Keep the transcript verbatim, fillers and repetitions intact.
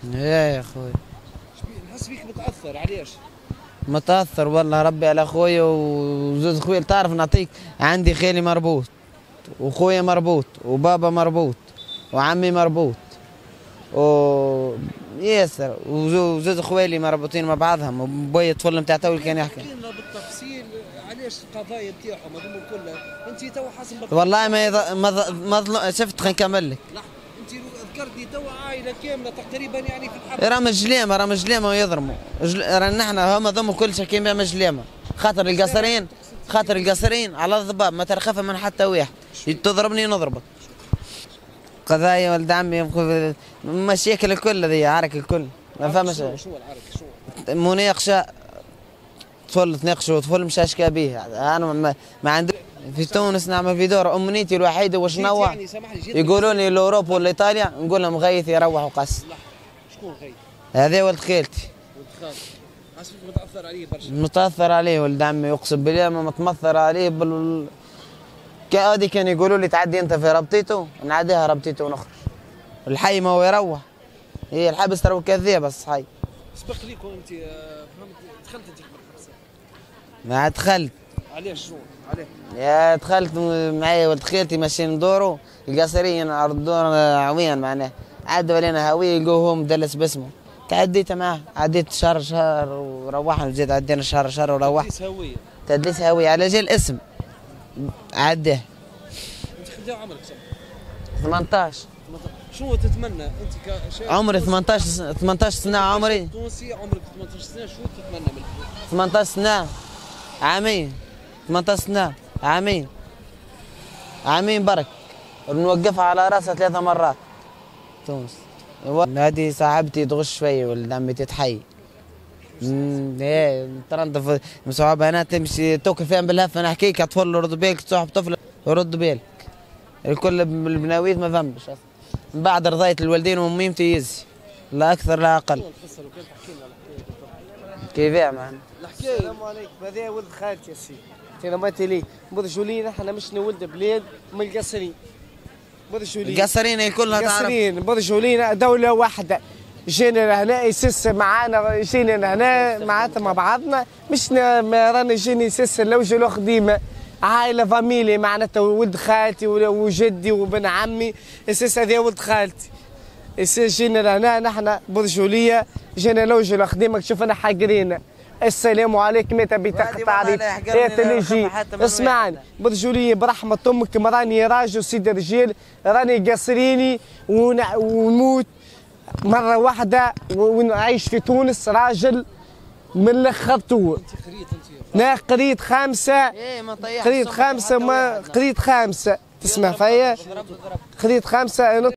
ايه يا اخوي. نحس فيك متاثر، علاش؟ متاثر والله ربي على اخويا وزوز اخويا. تعرف نعطيك، عندي خالي مربوط واخويا مربوط وبابا مربوط وعمي مربوط و ياسر وزوز اخوالي مربوطين مع بعضهم وبويا الطفل نتاع تو اللي كان يحكي. احكي لنا بالتفصيل علاش القضايا نتاعهم هذوما كلها، انت تو حاسم والله ما يض... ما مظلوم. شفت خلينا نكمل لك. لحظه، انت ذكرتني تو عائله كامله تقريبا يعني في الحرب. راه مجليمه راه مجليمه ويضرموا راه نحن هما ضموا كل شيء كيما مجليمه. خاطر القصرين خاطر القصرين على الضباب ما ترخف من حتى واحد. تضربني نضربك. قضايا ولد عمي مشاكل الكل ذي عارك الكل ما فهمش. شو العرك؟ شو مناقشه طفل تناقشوا طفل مش اشكى به. انا ما, ما عندي في تونس نعمل في دور امنيتي الوحيده واش نوع يعني يقولوا لي لاوروبا ولا ايطاليا نقول لهم غيث يروح وقص. شكون غيث؟ هذا ولد خالتي. ولد خالتي. حاسس متاثر عليه برشا. متاثر عليه ولد عمي اقسم بالله ما متمثر عليه بال كادي كانوا يقولوا لي تعدي انت في ربطيته نعديها ربطيته ونخرج. الحي ما هو يروح. هي الحبس ترى كذاب بس حي. سبق ليكم انت فهمت دخلت انت بالحبس؟ ما دخلت. علاش شنو؟ علاه؟ يا دخلت معايا ولد خالتي ماشيين ندوروا القصريين عرضونا عويان معناه عدوا علينا هويه يلقوه هو مدلس باسمه. تعديت معاه عديت شهر شهر وروحنا زيد عدينا شهر شهر وروحنا. تدليس هويه. تدليس هويه على جال اسم عداه. انت قد عمرك سنه؟ ثمانطاش. شنو تتمنى انت كشاب؟ عمري ثمانطاش ثمانطاش سنه عمري. تونسي عمرك ثمانطاش سنه، شو تتمنى من ثمانطاش سنه عامين. ثمانطاش سنه عامين عامين برك نوقفها على راسها ثلاثة مرات. تونس هذه صاحبتي تغش شوية ولد عمي تتحي. ايه ترنطف مصعبة هنا تمشي توقف فيهم بالهفة نحكيك اطفال رد بالك تصاحب طفل رد بالك. الكل البناويت ما فهمش اصلا. من بعد رضاية الوالدين وامي متيزي لا اكثر لا اقل. كيف معنا؟ الحكايه. السلام عليكم. هذا ولد خالتي يا سيدي. ترى ما تلي برجوا لينا احنا مش ولد بلاد من القصرين. برجوا لينا. القصرين كلها تعرف. القصرين برجوا لينا دولة واحدة. جينا لهنا يسس معانا جينا هنا معناتها مع بعضنا مش رانا جينا يسس لوجه له خديمة. عائلة فاميلي معناتها ولد خالتي وجدي وبن عمي يسس هذا ولد خالتي. يسس جينا لهنا نحن برجولية جينا لوجه له خديمة شوف انا حاقرين. السلام عليكم. متى بتقطع لي يا تليجي اسمعني برجوليه برحمه امك ما راني راجل سيدي رجال راني قصريني ونموت مره واحده ونعيش في تونس راجل من الاخر تو. انت قريت انت؟ لا قريت خامسه. قريت خامسه ما قريت خامسه تسمع فيا؟ قريت خامسه.